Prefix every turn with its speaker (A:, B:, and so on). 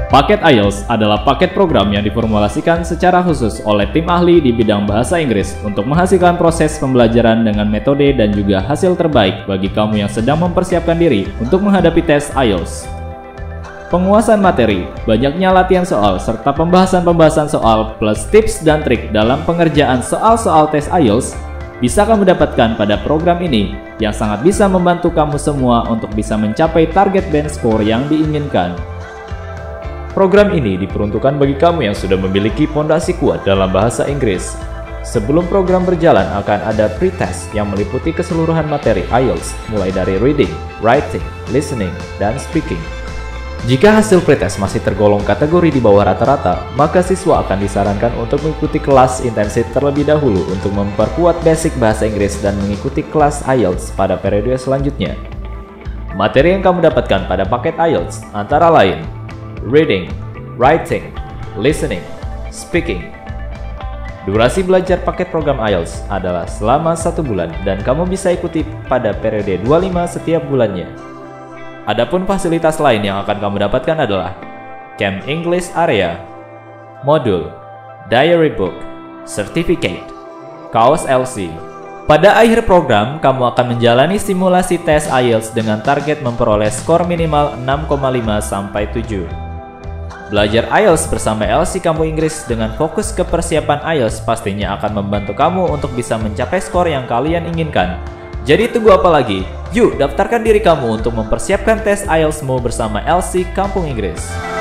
A: Paket IELTS adalah paket program yang diformulasikan secara khusus oleh tim ahli di bidang bahasa Inggris untuk menghasilkan proses pembelajaran dengan metode dan juga hasil terbaik bagi kamu yang sedang mempersiapkan diri untuk menghadapi tes IELTS. Penguasaan materi, banyaknya latihan soal, serta pembahasan-pembahasan soal plus tips dan trik dalam pengerjaan soal-soal tes IELTS bisa kamu dapatkan pada program ini yang sangat bisa membantu kamu semua untuk bisa mencapai target band score yang diinginkan. Program ini diperuntukkan bagi kamu yang sudah memiliki fondasi kuat dalam bahasa Inggris. Sebelum program berjalan akan ada pre-test yang meliputi keseluruhan materi IELTS mulai dari reading, writing, listening, dan speaking. Jika hasil pretest masih tergolong kategori di bawah rata-rata, maka siswa akan disarankan untuk mengikuti kelas intensif terlebih dahulu untuk memperkuat basic bahasa Inggris dan mengikuti kelas IELTS pada periode selanjutnya. Materi yang kamu dapatkan pada paket IELTS antara lain reading, writing, listening, speaking. Durasi belajar paket program IELTS adalah selama 1 bulan dan kamu bisa ikuti pada periode 25 setiap bulannya. Adapun fasilitas lain yang akan kamu dapatkan adalah Camp English Area, modul, diary book, certificate, kaos LC. Pada akhir program, kamu akan menjalani simulasi tes IELTS dengan target memperoleh skor minimal 6,5 sampai 7. Belajar IELTS bersama LC Kampung Inggris dengan fokus ke persiapan IELTS pastinya akan membantu kamu untuk bisa mencapai skor yang kalian inginkan. Jadi tunggu apa lagi? Yuk daftarkan diri kamu untuk mempersiapkan tes IELTS-mu bersama LC Kampung Inggris.